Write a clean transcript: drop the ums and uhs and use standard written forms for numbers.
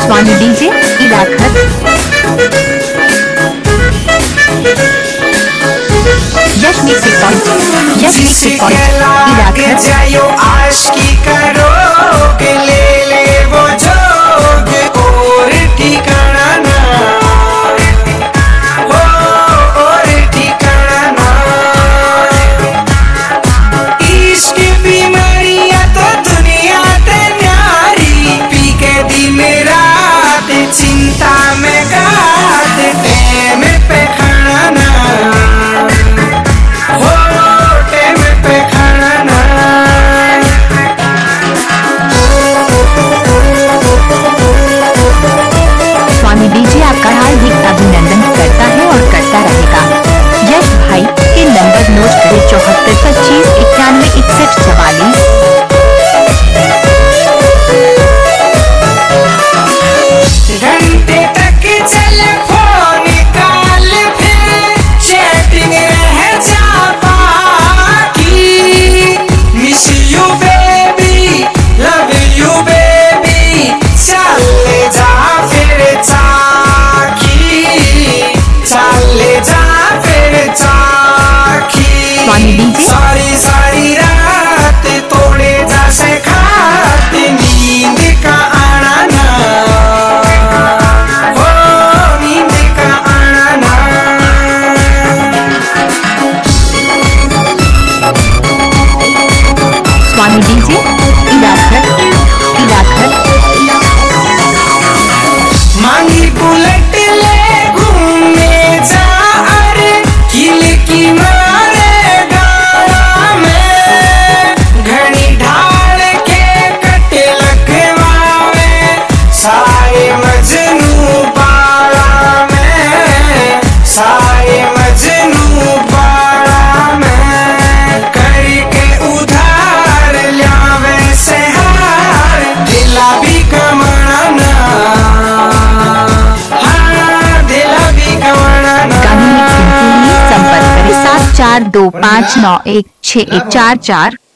स्वामी DJ इलाखत, Yash music point, Yash music point इलाखत। जायो आशिकी करोगे ले ले वो जोग और ठिकाना ना हो और ठिकाना ना। इश्क बीमारियां तो दुनिया ते न्यारी पी के दिन रात चिंता में गात टेम पे खाना ना हो टेम पे खाना ना। स्वामी डीजे आपका हार्दिक अभिनंदन करता है और करता रहेगा। यश भाई के नंबर नोट करें 74 25 91 61 44। घंटे तक चले फोन कॉल फिर चैटिंग रह जा बाकी। Miss you baby love you baby चले जा फिर चाखी चले जा फिर चाखी। स्वामी डीजे सारी सारी रात तोड़े जा से खात नींद का आना ना हो नींद का आना ना। स्वामी डीजे इलाखत, इलाखत। मांगी बुलेट ले घूमने जा अरे किल की मारे गाड़ा में। घड़ी ढाल के कटे लखवावे सारे मजनू बाड़ा में सारे मजनू बाड़ा में। करके उधार ल्यावे से हार दिला भी कमाना ना हाँ दिला भी कमाना ना। गाने में संपर्क करें 7425916144।